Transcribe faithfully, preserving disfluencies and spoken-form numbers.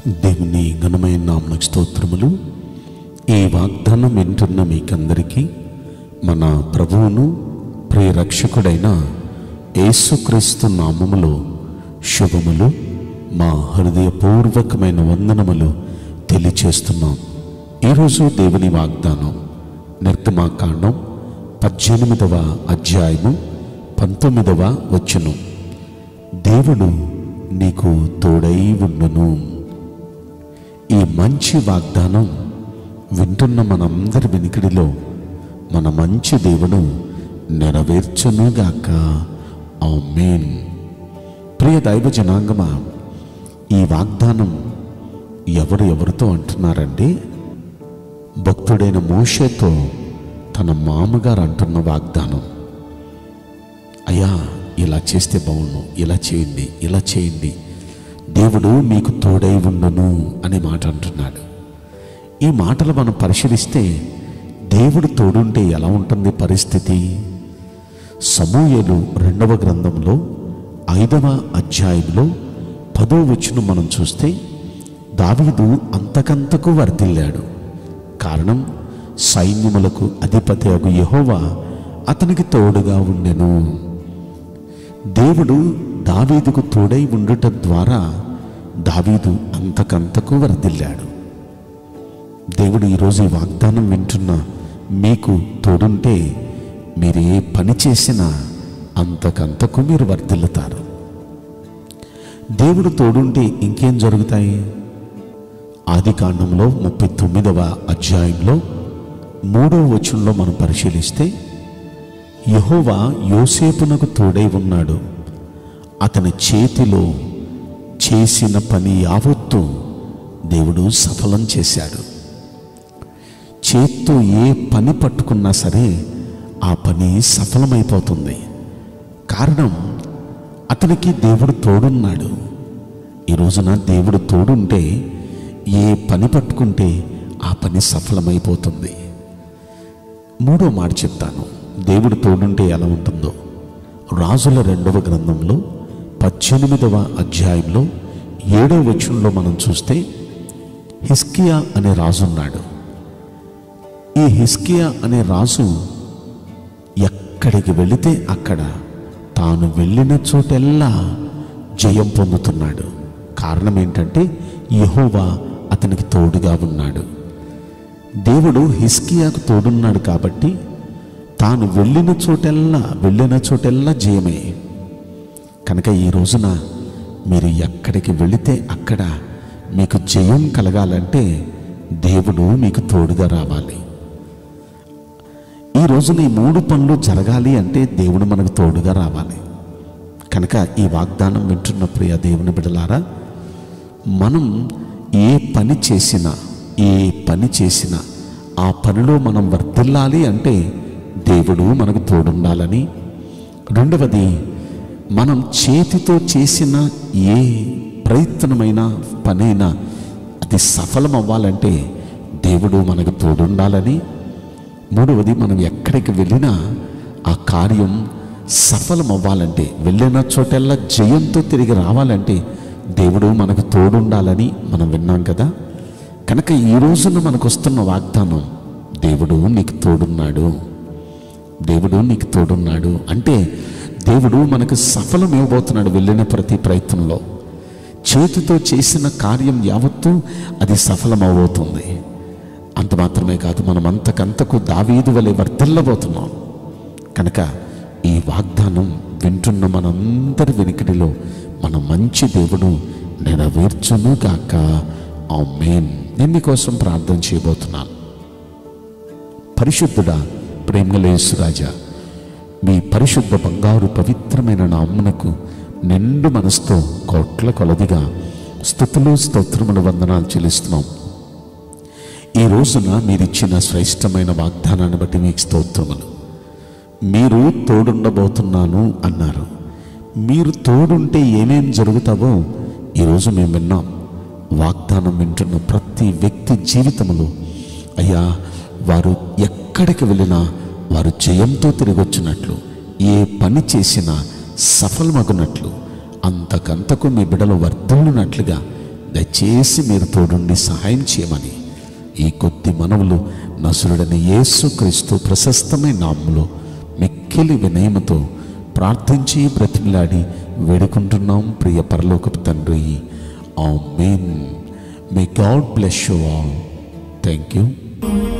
దేవుని ఘనమైన నామమునకు స్తోత్రములు. ఈ వాగ్దానం వింటున్న మీకందరికీ మన ప్రభువును ప్రియ రక్షకుడైన యేసుక్రీస్తు నామములో శుభములు, మా హృదయపూర్వకమైన వందనములు తెలియచేస్తున్నాం. ఈరోజు దేవుని వాగ్దానం నిర్గమాకాండం పద్దెనిమిదవ అధ్యాయము పంతొమ్మిదవ వచనం. దేవుడు నీకు తోడై ఉండును. ఈ మంచి వాగ్దానం వింటున్న మనందరి వినికిడిలో మన మంచి దేవుడు నెరవేర్చునుగాక. ఆమేన్. ప్రియ దైవ జనాంగమా, ఈ వాగ్దానం ఎవరు ఎవరితో అంటున్నారండి? భక్తుడైన మోషేతో తన మామగారు అంటున్న వాగ్దానం. అయ్యా, ఇలా చేస్తే బాగుండు, ఇలా చేయండి, ఇలా చేయండి, దేవుడు మీకు తోడై ఉండును అనే మాట అంటున్నాడు. ఈ మాటలు మనం పరిశీలిస్తే దేవుడు తోడుంటే ఎలా ఉంటుంది పరిస్థితి? సమూయేలు రెండవ గ్రంథంలో ఐదవ అధ్యాయంలో పదో వచనం మనం చూస్తే దావీదు అంతకంతకు వర్ధిల్లాడు. కారణం, సైన్యములకు అధిపతి అగు యెహోవా అతనికి తోడుగా ఉండెను. దేవుడు దావీదుకు తోడై ఉండుట ద్వారా దావీదు అంతకంతకు వర్ధిల్లాడు. దేవుడు ఈరోజు ఈ వాగ్దానం వింటున్న మీకు తోడుంటే మీరు ఏ పని చేసినా అంతకంతకు మీరు వర్ధిల్లుతారు. దేవుడు తోడుంటే ఇంకేం జరుగుతాయి? ఆది కాండంలో ముప్పై తొమ్మిదవ అధ్యాయంలో మూడవ వచనంలో మనం పరిశీలిస్తే యెహోవా యోసేపునకు తోడై ఉన్నాడు, అతని చేతిలో చేసిన పని యావత్తు దేవుడు సఫలం చేశాడు. చేత్తో ఏ పని పట్టుకున్నా సరే ఆ పని సఫలమైపోతుంది. కారణం, అతనికి దేవుడు తోడున్నాడు. ఈ రోజున దేవుడు తోడుంటే ఏ పని పట్టుకుంటే ఆ పని సఫలమైపోతుంది. మూడో మాట చెప్తాను, దేవుడు తోడుంటే ఎలా ఉంటుందో. రాజుల రెండవ గ్రంథంలో పద్దెనిమిదవ అధ్యాయంలో ఏడవ వచనంలో మనం చూస్తే హిజ్కియా అనే రాజు ఉన్నాడు. ఈ హిజ్కియా అనే రాజు ఎక్కడికి వెళితే అక్కడ తాను వెళ్ళిన చోటెల్లా జయం పొందుతున్నాడు. కారణం ఏంటంటే యెహోవా అతనికి తోడుగా ఉన్నాడు. దేవుడు హిజ్కియాకు తోడున్నాడు కాబట్టి తాను వెళ్ళిన చోటెల్లా వెళ్ళిన చోటెల్లా జయమే. కనుక ఈ రోజున మీరు ఎక్కడికి వెళితే అక్కడ మీకు జయం కలగాలంటే దేవుడు మీకు తోడుగా రావాలి. ఈ రోజున ఈ మూడు పనులు జరగాలి అంటే దేవుడు మనకు తోడుగా రావాలి. కనుక ఈ వాగ్దానం వింటున్న ప్రియ దేవుని బిడ్డలారా, మనం ఏ పని చేసినా ఏ పని చేసినా ఆ పనిలో మనం వర్ధిల్లాలి అంటే దేవుడు మనకు తోడుండాలని. రెండవది, మనం చేతితో చేసిన ఏ ప్రయత్నమైన పనైనా అది సఫలం అవ్వాలంటే దేవుడు మనకు తోడుండాలని. మూడవది, మనం ఎక్కడికి వెళ్ళినా ఆ కార్యం సఫలం అవ్వాలంటే, వెళ్ళిన చోటెల్లా జయంతో తిరిగి రావాలంటే దేవుడు మనకు తోడుండాలని మనం విన్నాం కదా. కనుక ఈ రోజున మనకు వస్తున్న వాగ్దానం, దేవుడు నీకు తోడున్నాడు, దేవుడు నీకు తోడున్నాడు అంటే దేవుడు మనకు సఫలం ఇవ్వబోతున్నాడు. వెళ్ళిన ప్రతి ప్రయత్నంలో చేతితో చేసిన కార్యం యావత్తూ అది సఫలం అవబోతుంది. అంత మాత్రమే కాదు, మనం అంతకంతకు దావీదు వలె వర్ధిల్లబోతున్నాం. కనుక ఈ వాగ్దానం వింటున్న మనందరి వెనుకడిలో మన మంచి దేవుడు నెరవేర్చును గాక. ఆమేన్. నేను మీకోసం ప్రార్థన చేయబోతున్నాను. పరిశుద్ధుడా, ప్రేమగల యేసురాజా, మీ పరిశుద్ధ బంగారు పవిత్రమైన నామమునకు నిండు మనసుతో కోట్ల కొలదిగా స్తుతులు స్తోత్రములు వందనాలు చెల్లిస్తున్నాం. ఈ రోజున మీరిచ్చిన శ్రేష్టమైన వాగ్దానాన్ని బట్టి మీకు స్తోత్రములు. మీరు తోడుండబోతున్నాను అన్నారు. మీరు తోడుంటే ఏమేం జరుగుతావో ఈరోజు మేము విన్నాం. వాగ్దానం వింటున్న ప్రతి వ్యక్తి జీవితంలో అయ్యా, వారు ఎక్కడికి వెళ్ళినా వారు జయంతో తిరిగి వచ్చినట్లు, ఏ పని చేసినా సఫలమగునట్లు, అంతకంతకు మీ బిడ్డలు వర్ధిల్లునట్లుగా దయచేసి మీరు తోడుండి సహాయం చేయమని ఈ కొద్ది మనవులు నసురుడైన యేసుక్రీస్తు ప్రశస్తమైన నామములో మిక్కిలి వినయముతో ప్రార్థించి బ్రతిమలాడి వేడుకుంటున్నాం ప్రియ పరలోకపు తండ్రి. ఆమేన్. May god bless you all. Thank you.